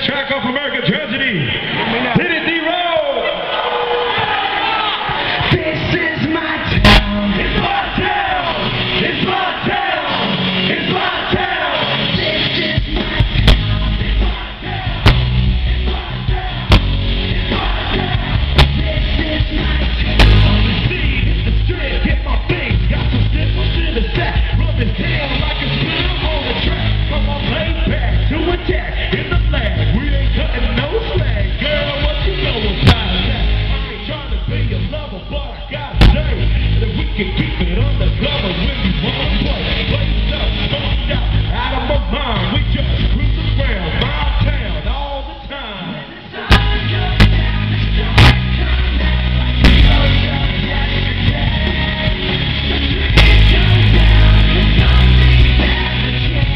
track off American Tragedy. Hit it, D-Roll! This is my town. It's my town. It's my town. It's my town. This is my town. It's my town. It's my town. It's my town. This is my town. On the scene, hit the strip, get my face. Got some nipples in the sack. Rubbing tail like a spinner on the track. From my lane back to attack in the flag. We ain't cutting no slack. Girl, what you know about that? I ain't trying to be a lover, but I gotta say that we can keep it undercover when we wanna play. Blazed up, bumped out of my mind. We just cruise around my town all the time. When the sun goes down, the stars come out like it goes up yesterday. The trees go down, and something bad to change.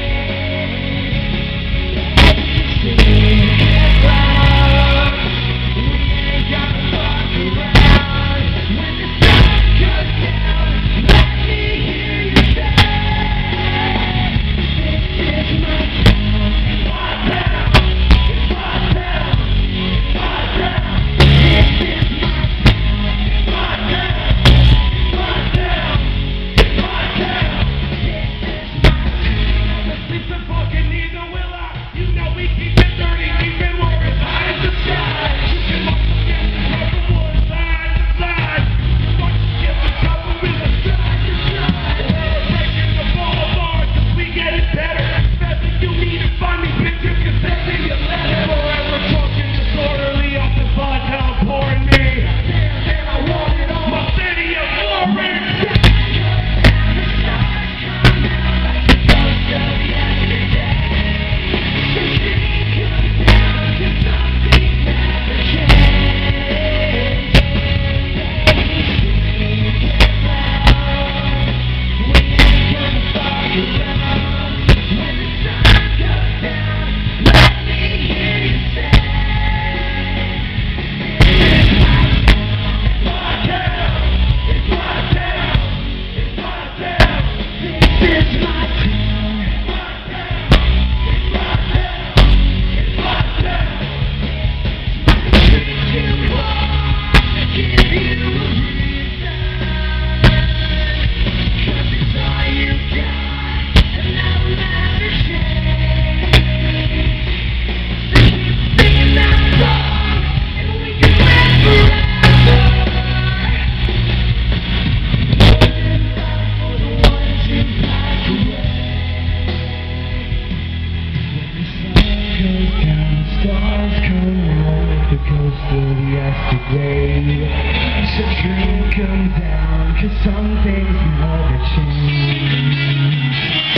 Yesterday, so drink 'em down, 'cause some things never change.